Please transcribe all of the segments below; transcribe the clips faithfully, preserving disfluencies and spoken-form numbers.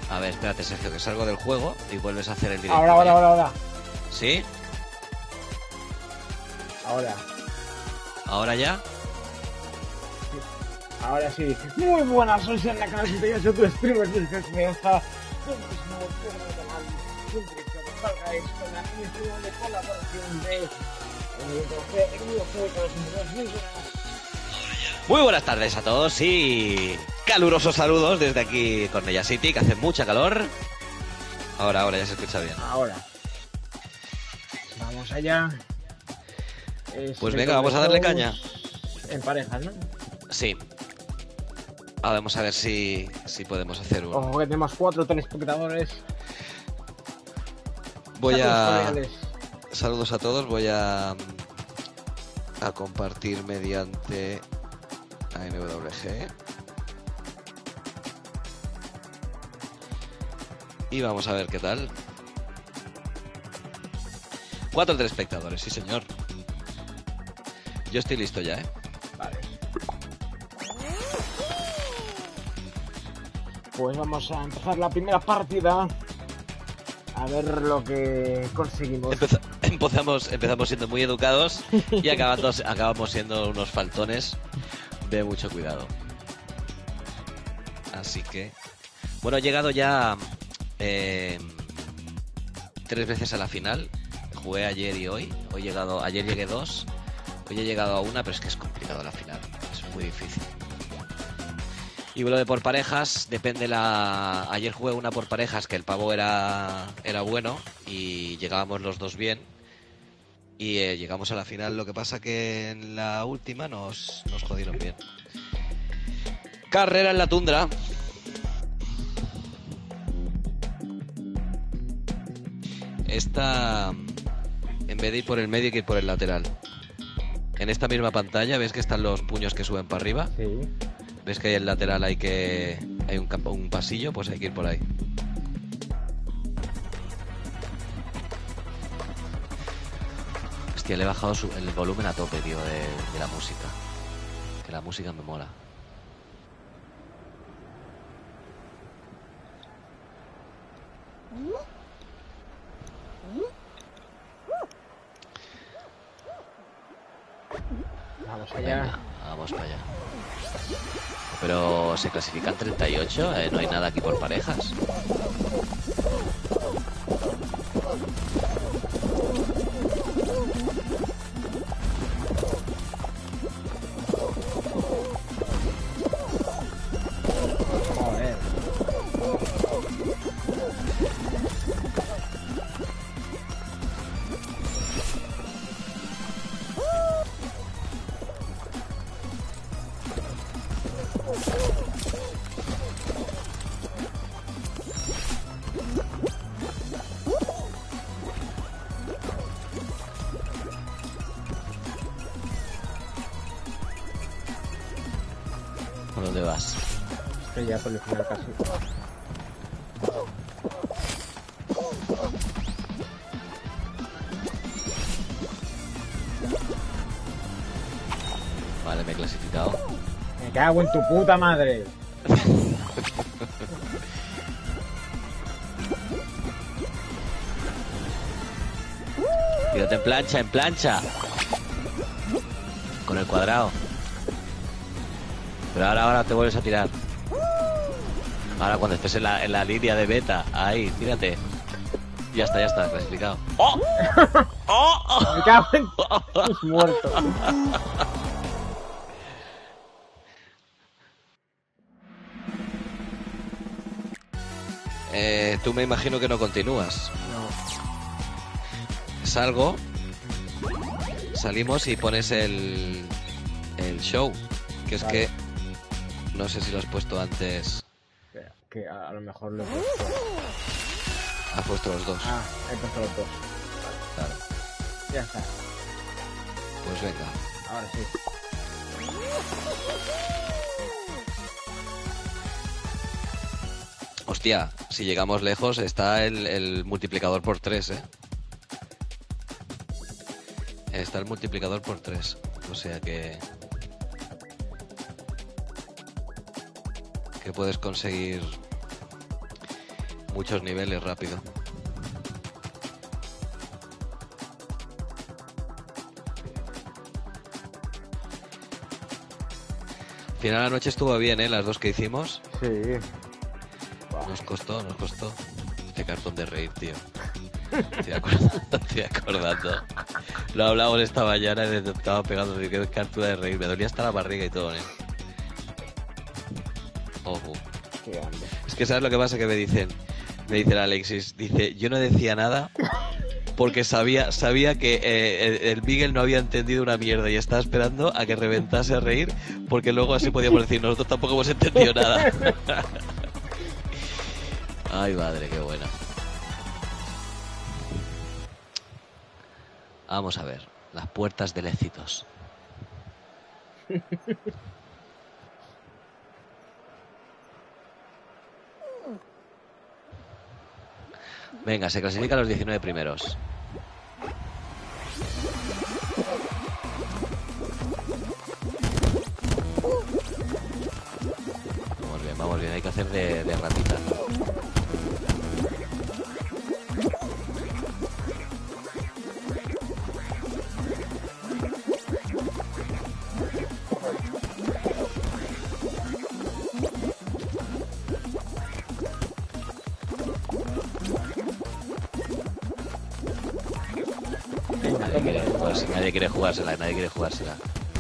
A ver, espérate, Sergio, que salgo del juego y vuelves a hacer el directo. Ahora, ahora, ahora, ahora. ¿Sí? Ahora. ¿Ahora ya? Ahora sí. Muy buenas, soy en la canal si te yo soy tu streamer de confianza. Siempre que os salga esto, la misión de colaboración de Muy buenas tardes a todos y calurosos saludos desde aquí Cornellà City, que hace mucha calor. Ahora, ahora ya se escucha bien. Ahora. Vamos allá. Pues venga, vamos a darle caña. En pareja, ¿no? Sí. Ah, vamos a ver si, si podemos hacer uno. Ojo que tenemos cuatro telespectadores. Voy a... Saludos, Saludos a todos. Voy a... A compartir mediante... A M W G. Y vamos a ver qué tal. Cuatro telespectadores, sí señor. Yo estoy listo ya, ¿eh? Vale. Pues vamos a empezar la primera partida. A ver lo que conseguimos. Empeza empezamos, empezamos siendo muy educados y acabando, acabamos siendo unos faltones de mucho cuidado. Así que... Bueno, he llegado ya eh, tres veces a la final. Jugué ayer y hoy. Hoy he llegado, ayer llegué dos. Hoy he llegado a una, pero es que es complicado la final. Es muy difícil. Y lo de por parejas, depende la... Ayer jugué una por parejas que el pavo era, era bueno y llegábamos los dos bien. Y eh, llegamos a la final, lo que pasa que en la última nos, nos jodieron bien. Carrera en la tundra. Esta, en vez de ir por el medio, hay que ir por el lateral. En esta misma pantalla, ¿ves que están los puños que suben para arriba? Sí. ¿Ves que hay el lateral, hay que hay un, campo, un pasillo? Pues hay que ir por ahí. Hostia, le he bajado su, el volumen a tope, tío, de, de la música. Que la música me mola. Vamos allá. Venga, vamos para allá. Pero se clasifican treinta y ocho, ¿eh? No hay nada aquí por parejas. Joder. ¿Por dónde vas? Estoy ya por el final casi. Vale, me he clasificado. Me cago en tu puta madre. Tírate en plancha, en plancha. Con el cuadrado. Pero ahora, ahora te vuelves a tirar. Ahora cuando estés en la, en la línea de beta. Ahí, tírate. Ya está, ya está, clasificado. ¡Oh! ¡Oh! Me cago en tus muertos. Eh, tú me imagino que no continúas. No. Salgo. Salimos y pones el, el show. Que es Vale. que... No sé si lo has puesto antes. Espera, que a, a lo mejor lo he puesto. Has puesto los dos. Ah, he puesto los dos. Claro. Ya está. Pues venga. Ahora sí. Hostia, si llegamos lejos está el, el multiplicador por tres, ¿eh? Está el multiplicador por tres. O sea que... Que puedes conseguir muchos niveles rápido. Al final la noche estuvo bien, ¿eh? Las dos que hicimos. Sí. Nos costó, nos costó. Este cartón de reír, tío. Estoy acordando, estoy acordando. Lo hablamos esta mañana y me estaba pegando de que cartón de reír. Me dolía hasta la barriga y todo, ¿eh? Ojo. Es que ¿sabes lo que pasa? Que me dicen, me dice el Alexis, dice, yo no decía nada porque sabía sabía que eh, el, el Miguel no había entendido una mierda y estaba esperando a que reventase a reír porque luego así podíamos decir, nosotros tampoco hemos entendido nada. Ay, madre, qué buena. Vamos a ver, las puertas del éxitos. Venga, se clasifican los diecinueve primeros. Vamos bien, vamos bien, hay que hacer de, de ratita. Nadie quiere, pues, nadie quiere jugársela, nadie quiere jugársela.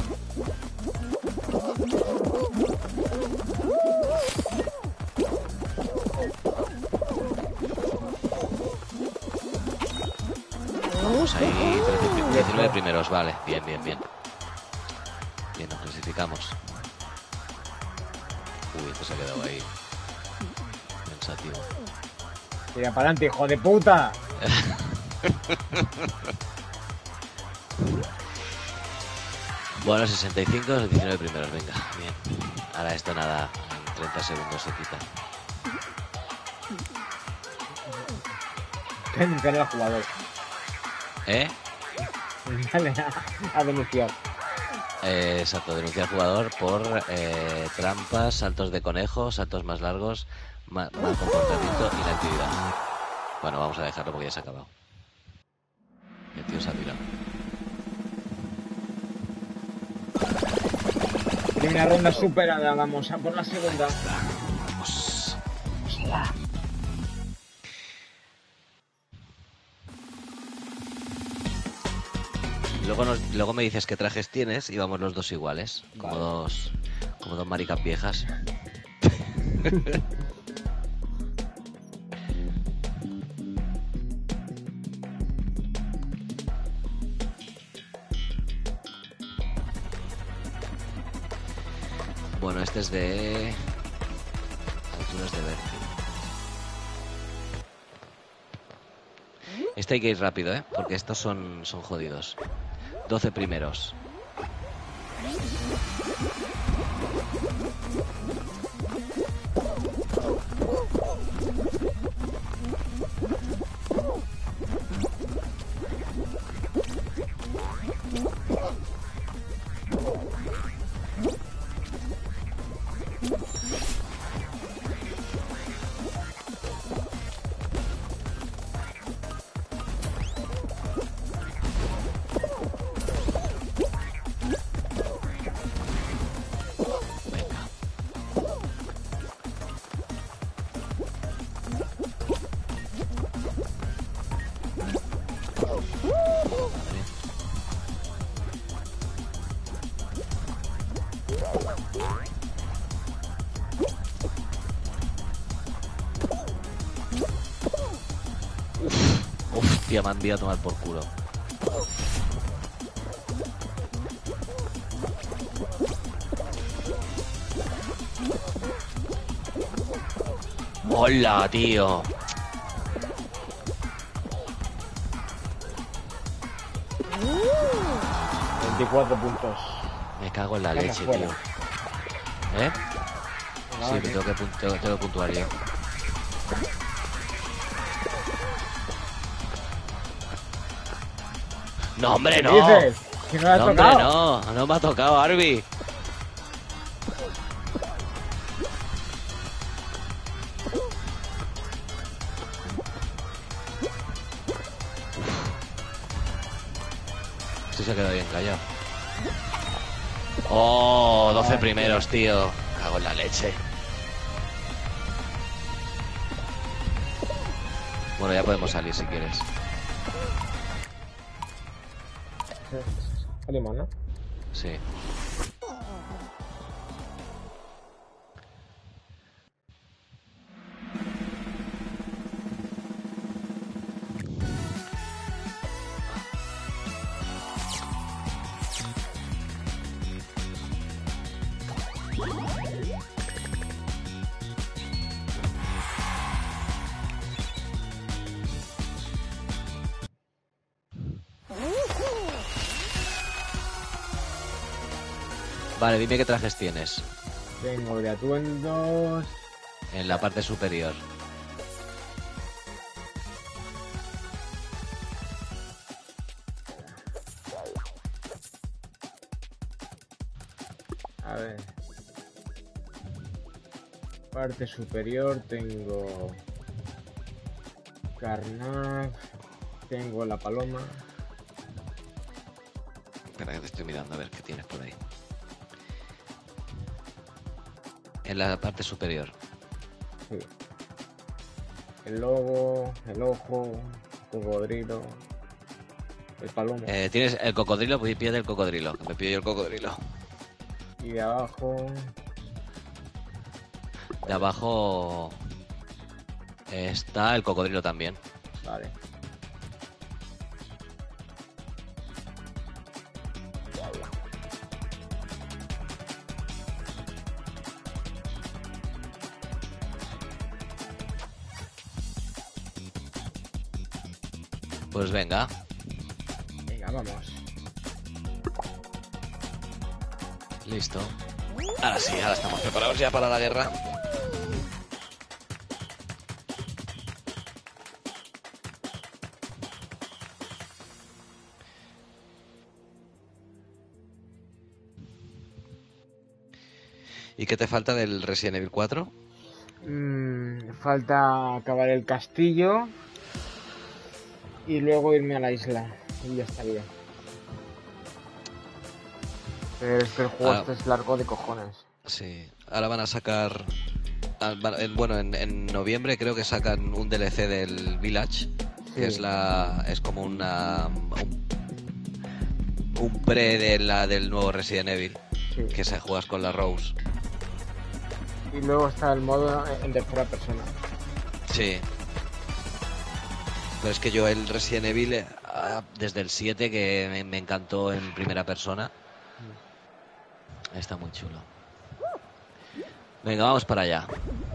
Vamos ahí, diecinueve primeros, vale, bien, bien, bien. Bien, nos clasificamos. Uy, este se ha quedado ahí. Pensativo. Tira para adelante, hijo de puta. Bueno, sesenta y cinco, los diecinueve primeros, venga, bien. Ahora esto nada, en treinta segundos se quita. Denunciar al jugador. ¿Eh? Dale a, a denunciar. Eh, exacto, denunciar al jugador por eh, trampas, saltos de conejo, saltos más largos, ma mal comportamiento y la actividad. Bueno, vamos a dejarlo porque ya se ha acabado. El tío se ha tirado. Primera ronda superada, vamos a por la segunda. Vamos. Luego, nos, luego me dices qué trajes tienes y vamos los dos iguales. Como Vale. dos. Como dos maricas viejas. Bueno, este es de alturas de vértigo. Este hay que ir rápido, ¿eh? Porque estos son, son jodidos. doce primeros. Hostia, me han enviado a tomar por culo. Hola, tío. veinticuatro puntos. Me cago en la Venga, leche, fuera. tío. ¿Eh? Venga, Sí, va, me tengo que, pun- tengo, tengo que puntuar yo. No, hombre, ¿Qué no. dices? Que no le has No, hombre, tocado. no. No me ha tocado, Arby. se ha quedado bien callado. Oh, doce ah, primeros, tío. Cago en la leche. Bueno, ya podemos salir si quieres. Salimos, ¿no? Sí. Vale, dime qué trajes tienes. Tengo de atuendos... En la parte superior. A ver... Parte superior tengo... Carnage... Tengo la paloma... Espera que te estoy mirando a ver qué tienes por ahí. En la parte superior. Sí. El lobo, el ojo, el cocodrilo, el palomo. Eh, ¿Tienes el cocodrilo? Pues pídete el cocodrilo. Me pido yo el cocodrilo. Y de abajo... De abajo... Está el cocodrilo también. Vale. Pues venga. Venga, vamos. Listo. Ahora sí, ahora estamos preparados ya para la guerra. ¿Y qué te falta del Resident Evil cuatro? Mm, falta acabar el castillo y luego irme a la isla y ya estaría. Pero es que el juego ah, este es largo de cojones. Sí, ahora van a sacar... Bueno, en, en noviembre creo que sacan un D L C del Village, sí. Que es la es como una un, un pre de la del nuevo Resident Evil, sí. Que se juegas con la Rose. Y luego está el modo en tercera persona. Sí. Pero es que yo el Resident Evil, desde el siete, que me, me encantó en primera persona, está muy chulo. Venga, vamos para allá.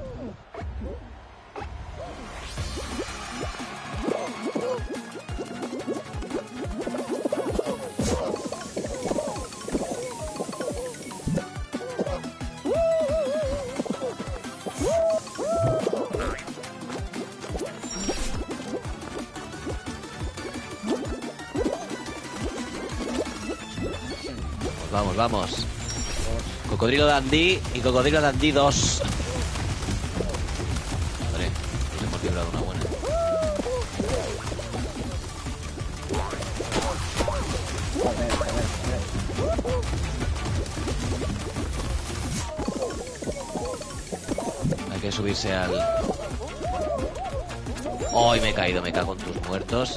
Vamos, vamos. Cocodrilo Dundee y Cocodrilo Dundee dos. Hombre, nos hemos librado una buena. Hay que subirse al... ¡Ay, me he caído! Me cago en tus muertos.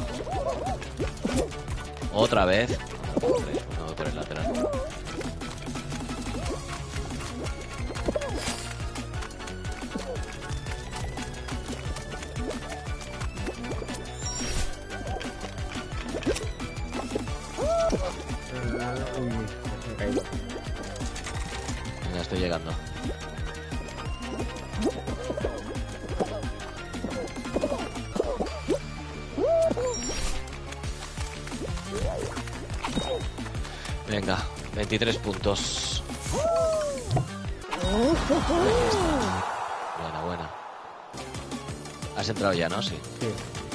Otra vez. No voy por el lateral. Venga, estoy llegando. Venga, veintitrés puntos. Buena, buena. Has entrado ya, ¿no? Sí. Sí.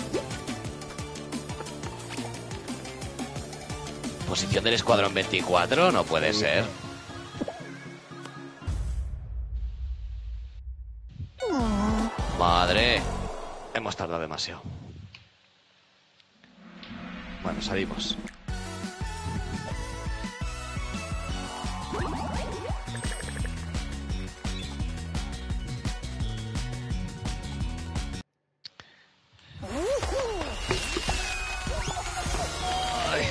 Posición del escuadrón veinticuatro, no puede sí. ser. Madre, hemos tardado demasiado. Bueno, salimos.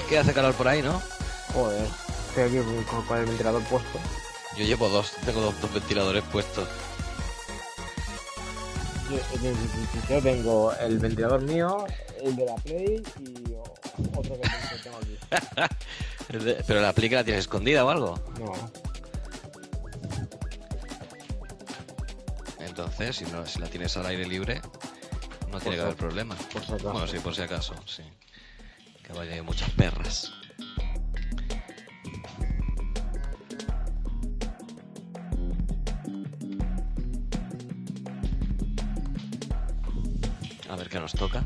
¿Qué hace calor por ahí, no? Joder, estoy aquí con, con el ventilador puesto. Yo llevo dos, tengo dos, dos ventiladores puestos. Yo, yo, yo tengo el ventilador mío, el de la Play y otro que tengo aquí. ¿Pero la Play que la tienes escondida o algo? No. Entonces, si no, si la tienes al aire libre, no Por tiene que si- haber problema. por si acaso. Bueno, sí, por si acaso, sí. Que vaya hay muchas perras. A ver qué nos toca.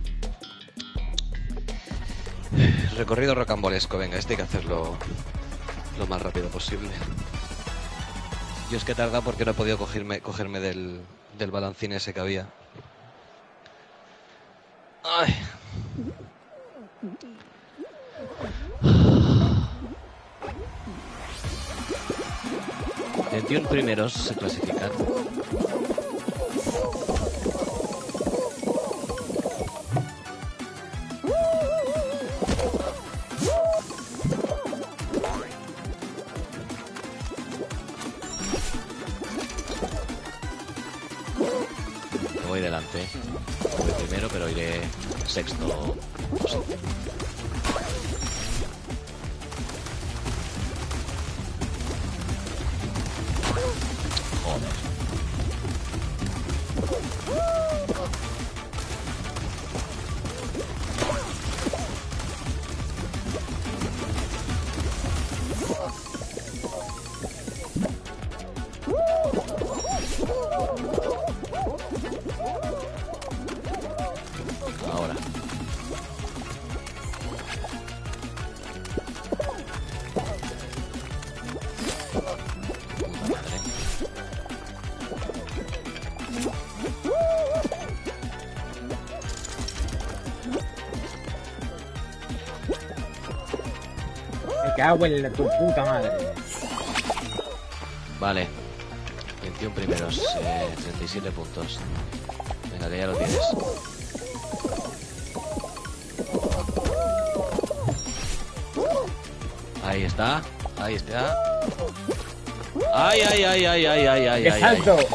Recorrido rocambolesco, venga, este hay que hacerlo lo más rápido posible. Yo es que tarda porque no he podido cogerme, cogerme del, del balancín ese que había. Ay. veintiuno primeros se clasifican. Voy delante. Voy primero, pero iré sexto. No sé. Joder. Ahora. Puta madre. Me cago en tu puta madre. Vale. veintiuno primeros, eh, treinta y siete puntos. Venga, que ya lo tienes. Ahí está. Ahí está. Ay, ay, ay, ay, ay, ay, ay, ¡Qué ay, salto! ay.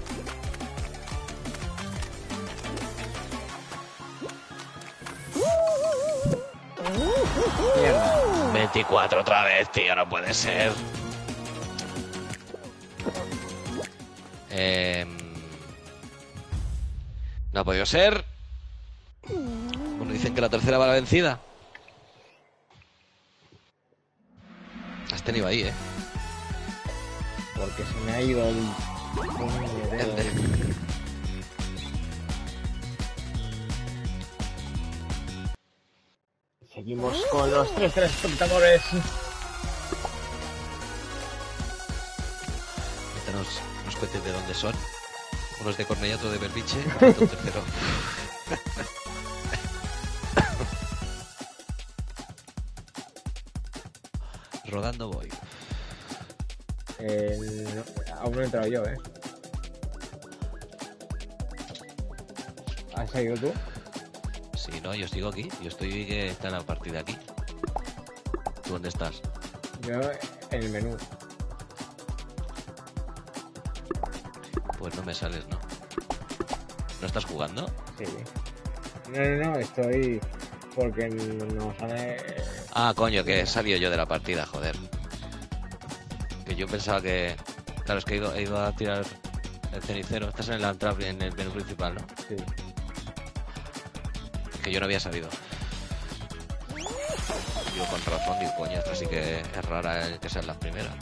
Mierda. veinticuatro otra vez, tío, no puede ser. Eh, no ha podido ser. Bueno, dicen que la tercera va la vencida. Has tenido ahí, ¿eh? Porque se me ha ido el... El de- Seguimos con los tres tres espectadores. Ahorita nos, nos cuentes de dónde son. Uno es de Cornellá, otro de Belviche, y otro tercero. Rodando voy. Eh, no, aún no he entrado yo, ¿eh? ¿Has salido tú? Sí, no, yo sigo aquí. Yo estoy que está la partida aquí. ¿Tú dónde estás? Yo en el menú. Pues no me sales, ¿no? ¿No estás jugando? Sí. No, no, no, estoy... Porque nos sale... Ah, coño, que he salido yo de la partida, joder. Que yo pensaba que... Claro, es que he ido, he ido a tirar el cenicero. Estás en el entrada, en el menú principal, ¿no? Sí. Que yo no había salido. Yo con razón digo, coño, esta sí que es rara el que sean las primeras.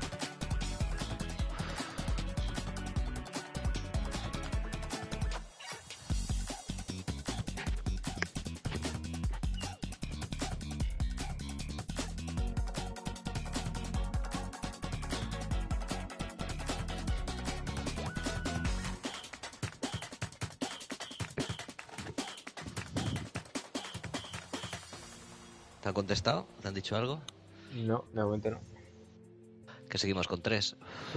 ¿Te han contestado? ¿Te han dicho algo? No, de momento no. Que seguimos con tres. Sí.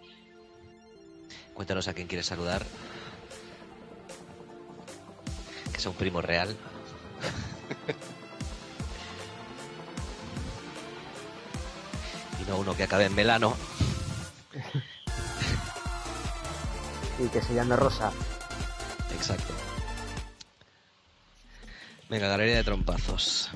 Cuéntanos a quién quieres saludar. Que sea un primo real. Y no uno que acabe en Melano. Y que se llame Rosa. Exacto. Venga, galería de trompazos.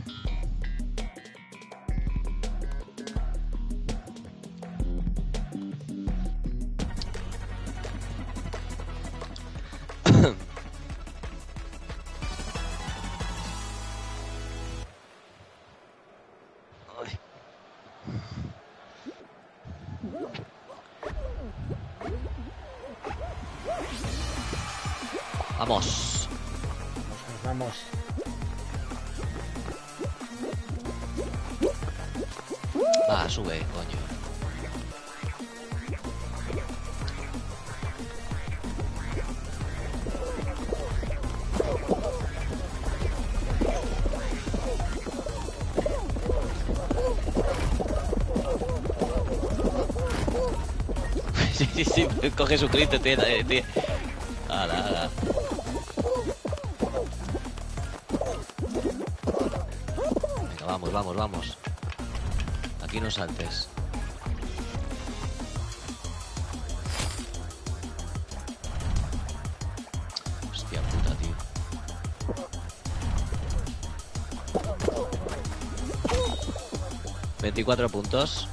Vamos. Vamos, vamos. Va, sube, coño. Sí, sí, sí, coge su crito, tío, tío. Ala, ala. Venga, vamos, vamos, vamos. Aquí no saltes. Hostia puta, tío. veinticuatro puntos.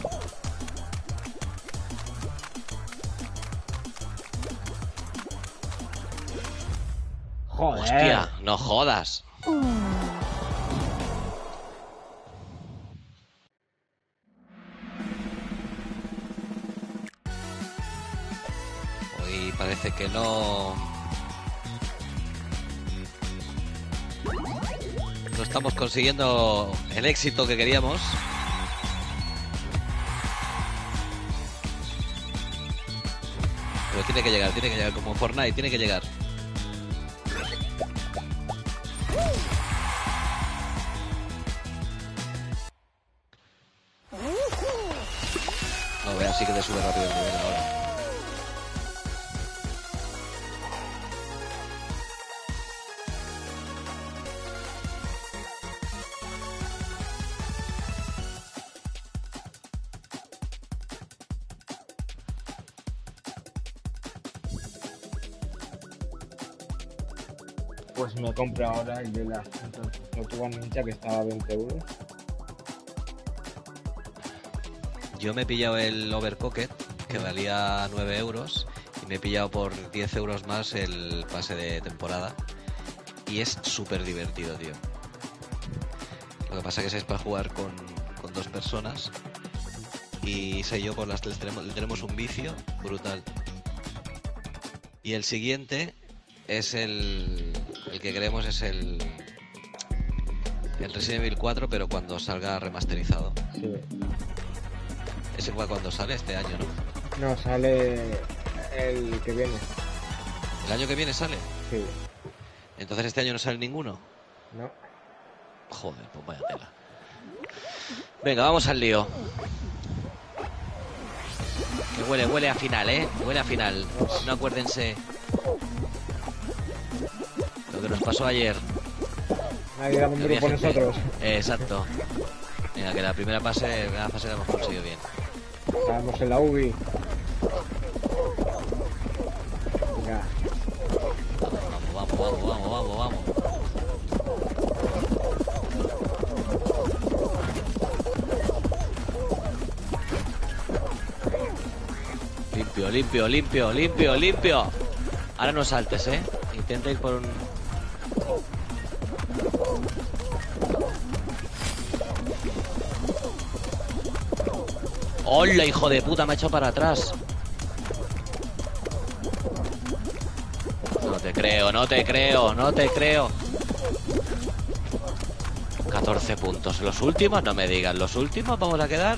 Joder. Hostia, no jodas. Hoy parece que no... No estamos consiguiendo el éxito que queríamos. Pero tiene que llegar, tiene que llegar como Fortnite, tiene que llegar. No, vea, sí que te sube rápido el nivel ahora. Pues me compro ahora el de la Tortuga Ninja que estaba a veinte euros. Yo me he pillado el Overcooked, que valía nueve euros, y me he pillado por diez euros más el pase de temporada. Y es súper divertido, tío. Lo que pasa es que es para jugar con, con dos personas. Y sé yo, por las tres tenemos, tenemos un vicio brutal. Y el siguiente es el... El que queremos es el... El Resident Evil cuatro, pero cuando salga remasterizado. Sí. Es igual cuando sale este año, ¿no? No, sale el que viene. ¿El año que viene sale? Sí. Entonces este año no sale ninguno. No. Joder, pues vaya tela. Venga, vamos al lío. Que huele, huele a final, ¿eh? Huele a final. No acuérdense lo que nos pasó ayer. Nadie daba un Que había grupo gente- nosotros. Eh, exacto. Venga, que la primera fase, la fase la hemos conseguido bien. Estábamos en la U B I. Venga. Vamos, vamos, vamos, vamos, vamos, vamos. Limpio, limpio, limpio, limpio, limpio. Ahora no saltes, ¿eh? Intenta ir por un... ¡Hola, hijo de puta! Me ha echado para atrás. No te creo, no te creo, no te creo. catorce puntos. ¿Los últimos? No me digan. ¿Los últimos vamos a quedar?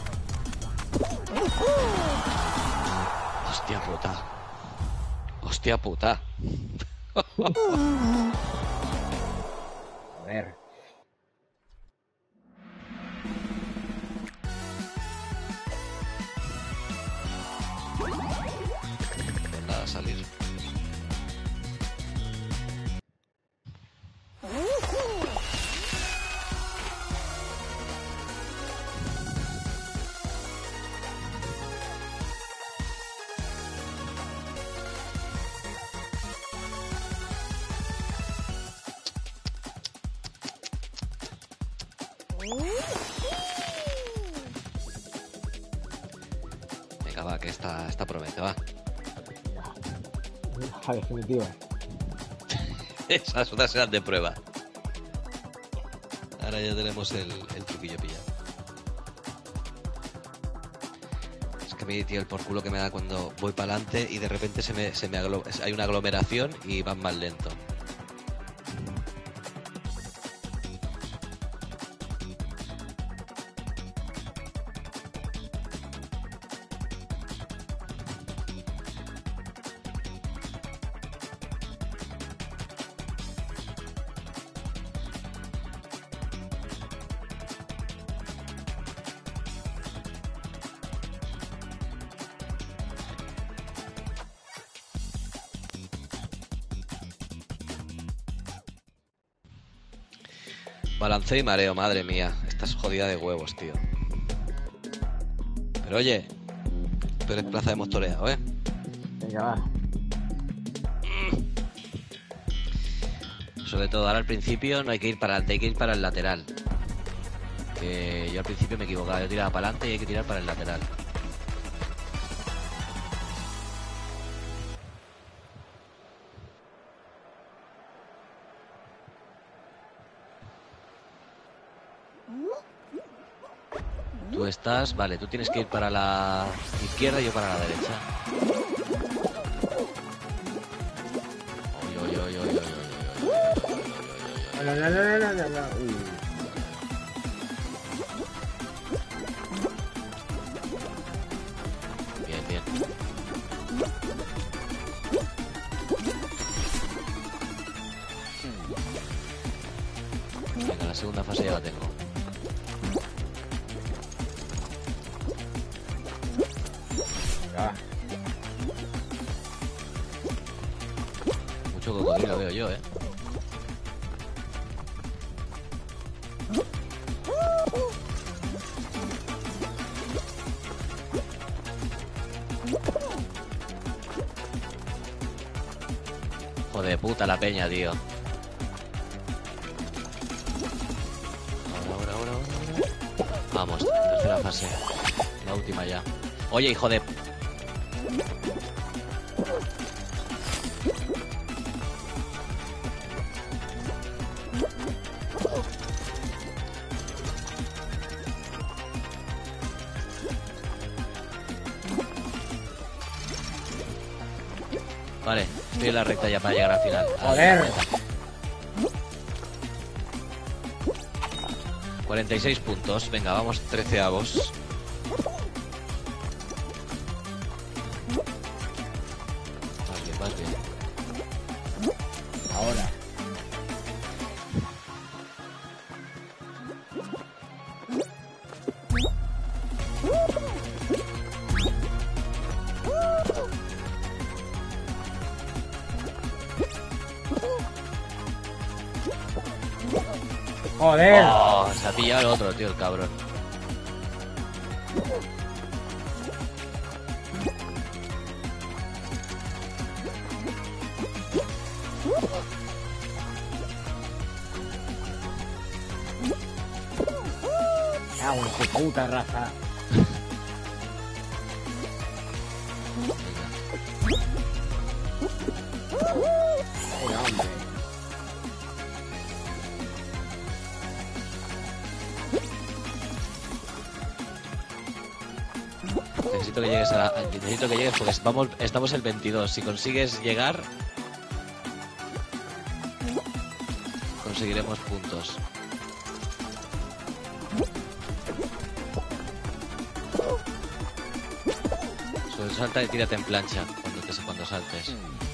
Hostia puta. Hostia puta. Joder. Pues nada, salir. va, que esta, esta promete, va. La definitiva. Esas otras eran de prueba. Ahora ya tenemos el, el truquillo pillado. Es que a mí, tío, el por culo que me da cuando voy para adelante y de repente se me, se me aglo- hay una aglomeración y van más lento. Balanceo y mareo, madre mía. Estás jodida de huevos, tío. Pero oye, tú eres plaza de mostoreado, ¿eh? Venga, va. Sobre todo ahora al principio no hay que ir para adelante, hay que ir para el lateral. Que yo al principio me equivocaba, yo tiraba para adelante y hay que tirar para el lateral. Tú estás, vale, tú tienes que ir para la izquierda y yo para la derecha. Oy, oy, oy, oy, oy, oy, oy, oy, oy, oy, oy, oy, oy, oy. No, no, no, no, no, no. Uy. Bien, bien. Venga, la segunda fase ya la tengo. Venga, va. Mucho cocodrilo veo yo, ¿eh? Joder, puta la peña, tío. Ahora, ahora, ahora, ahora. Vamos, tercera fase. La última ya. Oye, hijo de... Vale, estoy en la recta ya para llegar al final. Joder. cuarenta y seis puntos. Venga, vamos treceavos. Vas bien, vas bien. Ahora. Joder. Oh, se ha pillado el otro, tío, el cabrón. Cago en su puta raza. Venga, hombre. Necesito que llegues a la... Necesito que llegues porque vamos, estamos el veintidós. Si consigues llegar, conseguiremos puntos. Solo salta y tírate en plancha cuando, te, cuando saltes.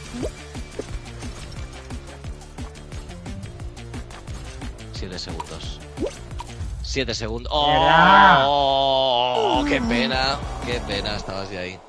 Siete segundos. Siete segundos. ¿Verdad? ¡Oh! ¡Qué pena! ¡Qué pena! Estabas de ahí.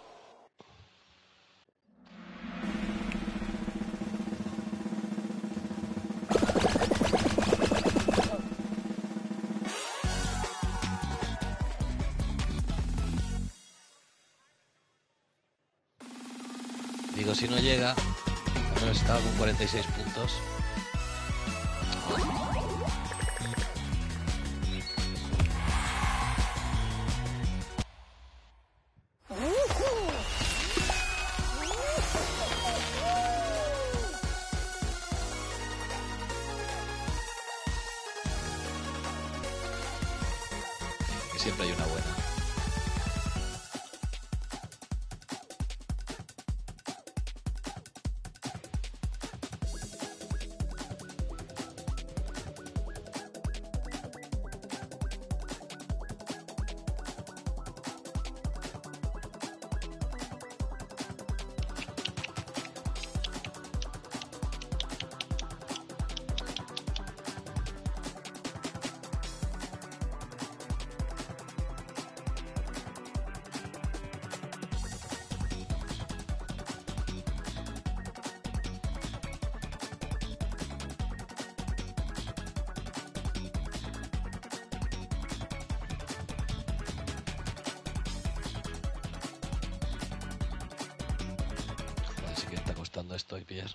Digo, si no llega, al menos estaba con cuarenta y seis puntos. que siempre hay una buena. Así que está costando esto y pillar.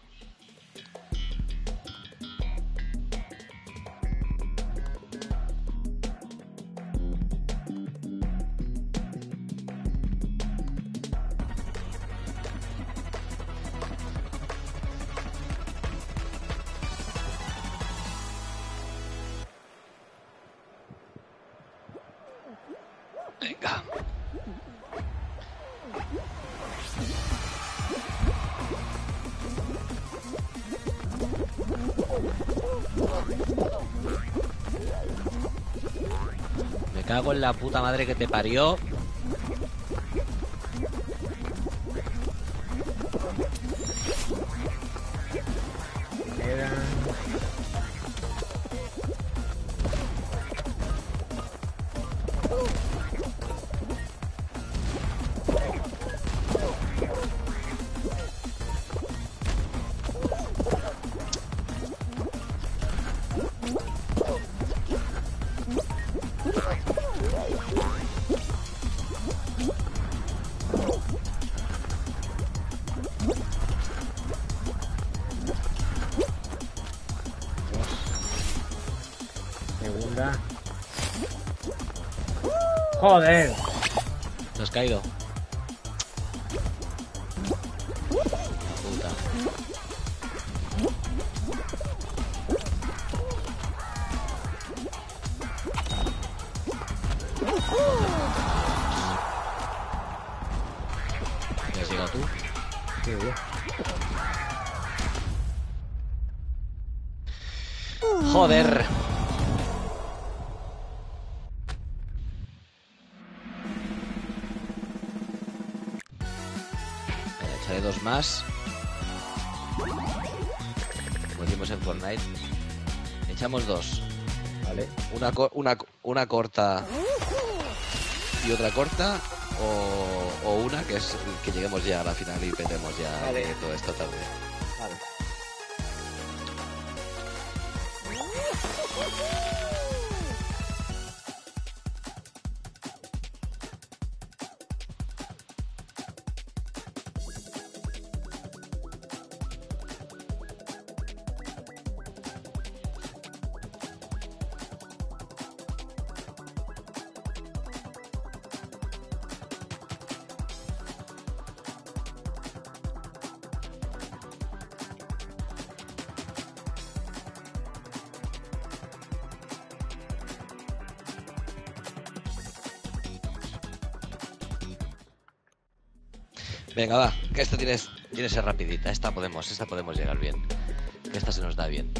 Venga. Me cago en la puta madre que te parió. Quedan... Segunda. Joder. ¿Te has caído? Puta. ¿Ya has llegado tú? Qué bien. Joder. Echaré dos más. Como decimos en Fortnite. Echamos dos. Vale. Una, co- una, una corta y otra corta. O, o una que es que lleguemos ya a la final y petemos ya Vale. toda esta tarde. Vale. Venga, va, que esta tiene, tiene que ser rapidita. Esta podemos, esta podemos llegar bien. Que esta se nos da bien.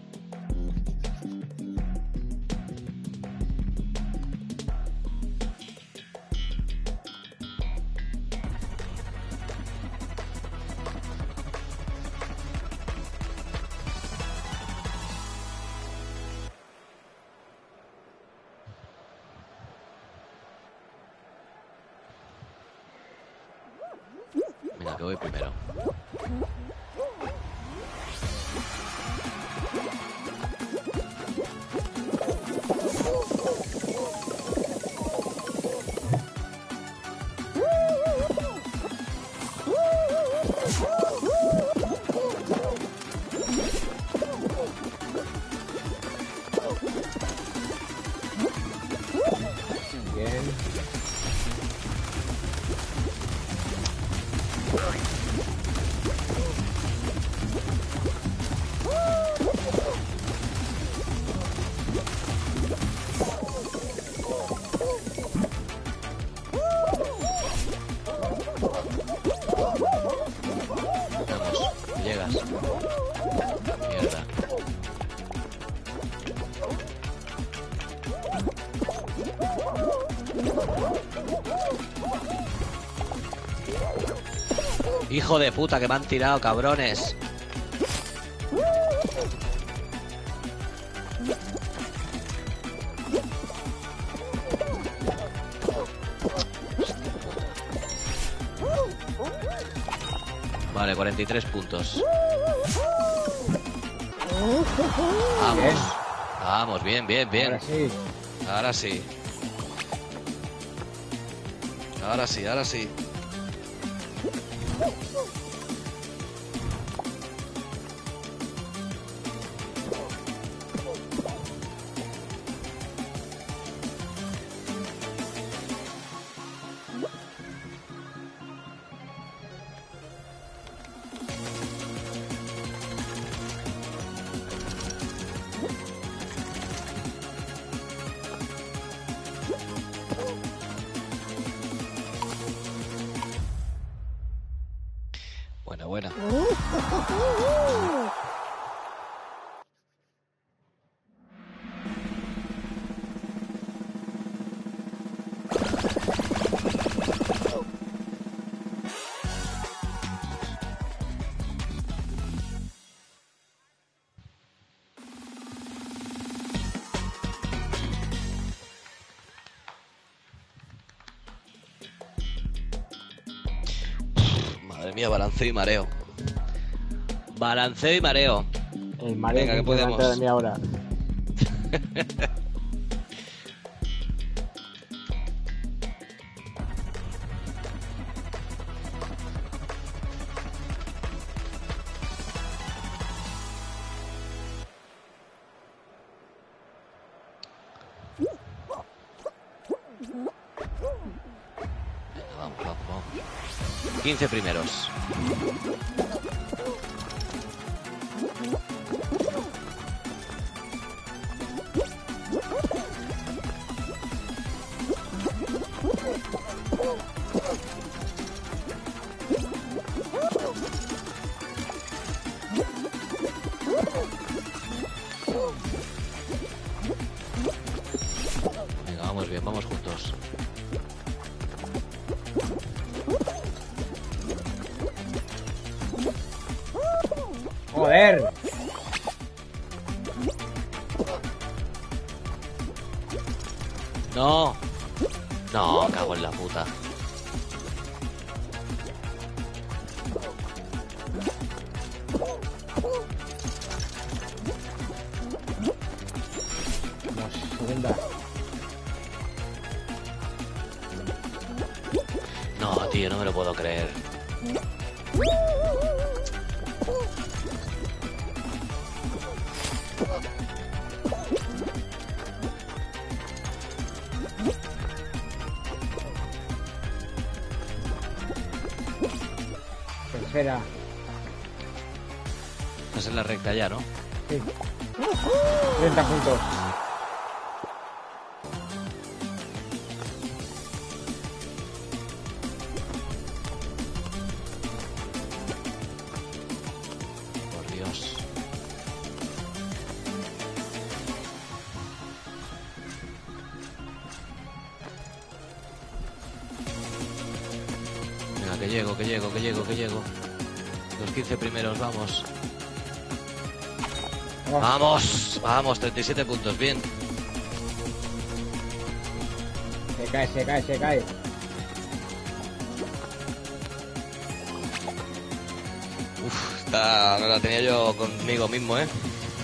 Venga, que voy primero. Bien. Hijo de puta, que me han tirado, cabrones. Vale, cuarenta y tres puntos. Vamos. Bien. Vamos, bien, bien, bien. Ahora sí. Ahora sí. Ahora sí, ahora sí. Buena, buena. Madre mía, balanceo y mareo. Balanceo y mareo. El mareo Venga, que que podemos. de mí ahora. Venga, vamos, vamos, vamos. quince primeros. Venga, vamos bien, vamos juntos. ¡Joder! No. No, cago en la puta. Vamos, segunda. No, tío, no me lo puedo creer. Tercera. Estás en la recta ya, ¿no? Sí. treinta puntos. Por Dios. Venga, que llego, que llego, que llego, que llego. Los quince primeros, vamos. Vamos. Vamos, vamos, treinta y siete puntos, bien. Se cae, se cae, se cae. Uf, esta no la tenía yo conmigo mismo, ¿eh?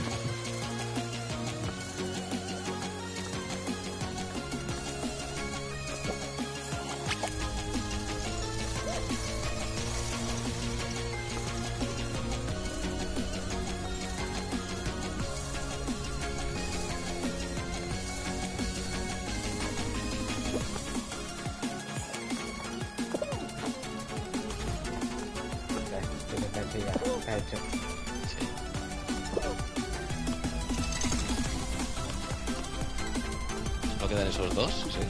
Se cae, sí, ya, está hecho. Sí. ¿No quedan esos dos? Sí.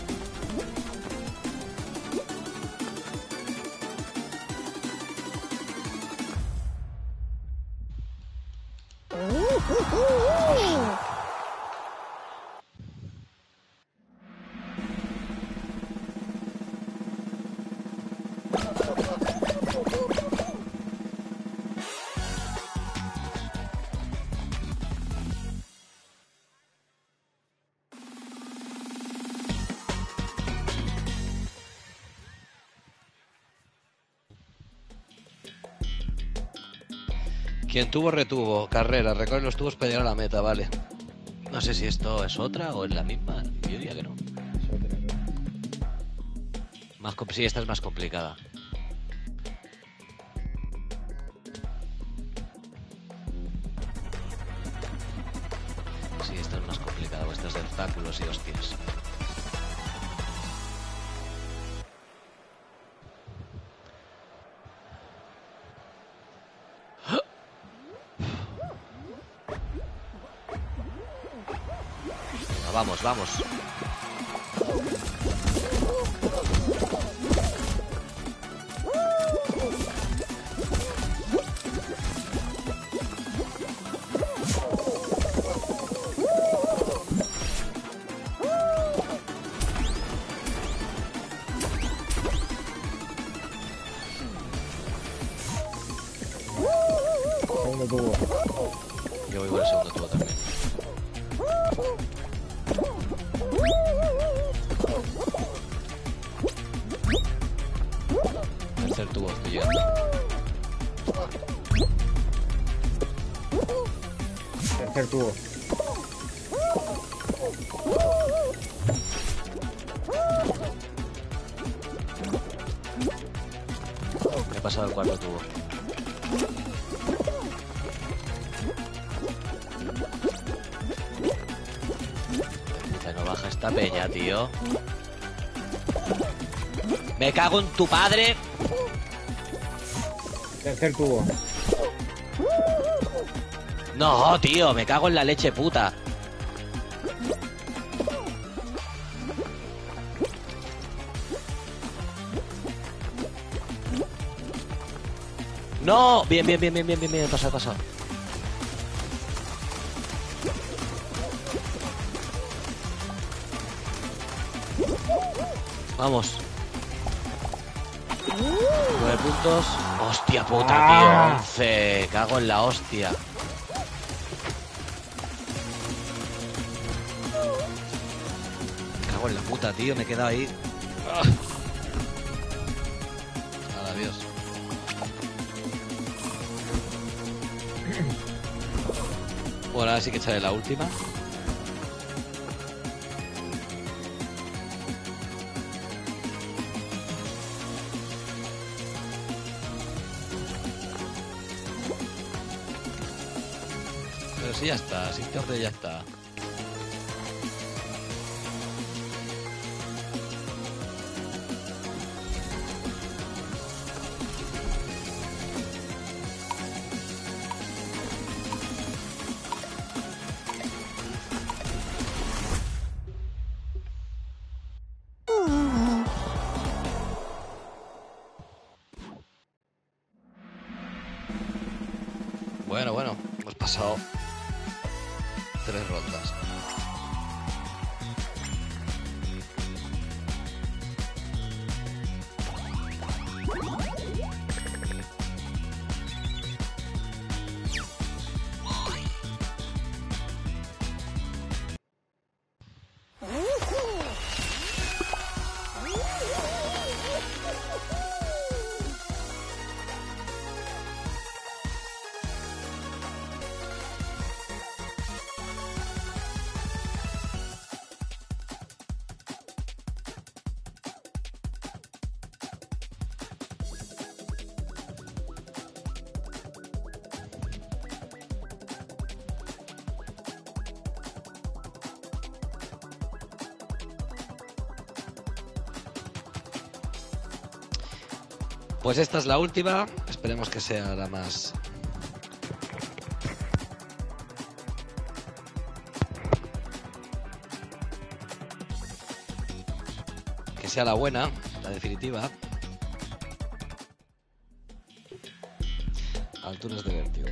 Quien tuvo, retuvo. Carrera, recorre los tubos para llegar a la meta, vale. No sé si esto es otra o es la misma. Yo diría que no. Es otra, ¿no? Más com- sí, esta es más complicada. Sí, esta es más complicada. O esta es de obstáculos y hostias. Vamos, vamos. Segundo tubo. Yo voy por el segundo tubo también. Tercer tubo, estoy llegando. Tercer tubo. Me he pasado el cuarto tubo. Puta, no baja esta peña, tío. Me cago en tu padre. Tercer tubo. No, tío, me cago en la leche puta. No, bien, bien, bien, bien, bien, bien, bien, pasado, pasado. Vamos. Nueve puntos. Hostia puta, tío. Ah. Once. Cago en la hostia. Cago en la puta, tío. Me he quedado ahí. Ah. Adiós. Bueno, ahora sí que echaré la última. Pero sí, ya está. Sí, que ya está. Bueno, bueno, hemos pasado tres rondas. Pues esta es la última. Esperemos que sea la más... que sea la buena, la definitiva. Alturas de vértigo.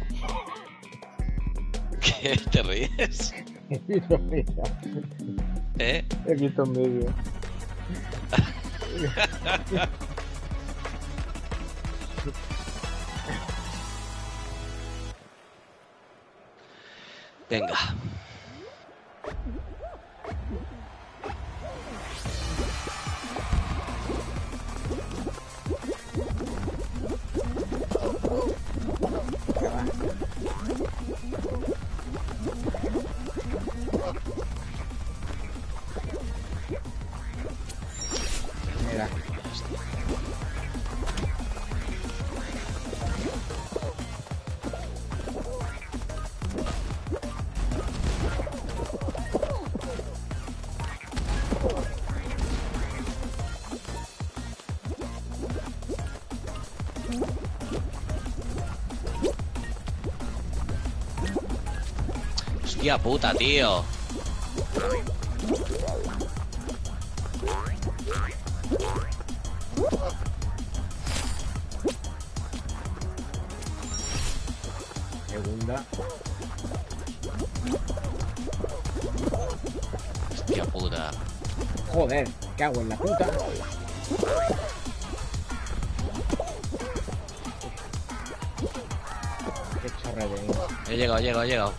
¿Qué? ¿Te ríes? He visto un vídeo. ¿Eh? He visto un vídeo. Venga. Mira. Hostia puta, tío. Segunda. Hostia puta. Joder, ¿qué hago en la puta? Qué chorrero. He llegado, he llegado, he llegado.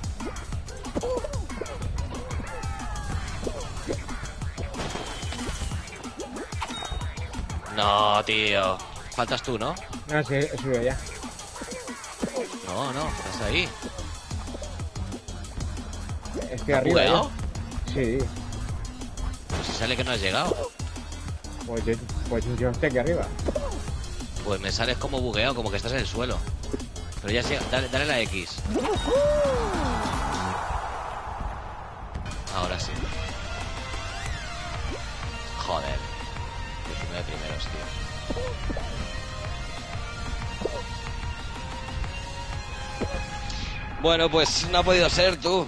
No, tío. Faltas tú, ¿no? No, sí, he subido ya. No, no, estás ahí. Estoy ¿Has arriba. bugueado? ya. Sí, Pues si sale que no has llegado. pues yo, pues yo estoy aquí arriba. Pues me sales como bugueado, como que estás en el suelo. Pero ya sí, dale, dale la X. Ahora sí. Joder. diecinueve primeros, tío. Bueno, pues no ha podido ser tú.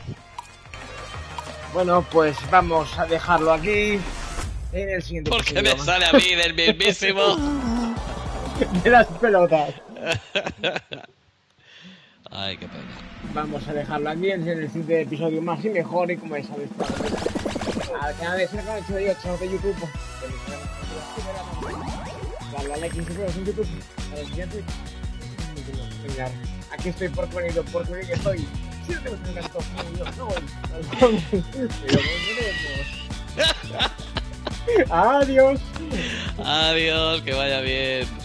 Bueno, pues vamos a dejarlo aquí. En el siguiente Porque episodio. me sale a mí del mismísimo. De las pelotas. Ay, qué pena. Vamos a dejarlo aquí en el siguiente episodio más y mejor. Y como ya sabéis, al canal de Sergio ochenta y ocho de YouTube. Dale a like y suscribiros en YouTube. A los siguientes. Venga, aquí estoy por conmigo, por conmigo estoy. Si no te gusta el gasto, no voy. Pero volveremos. Adiós. Adiós, que vaya bien.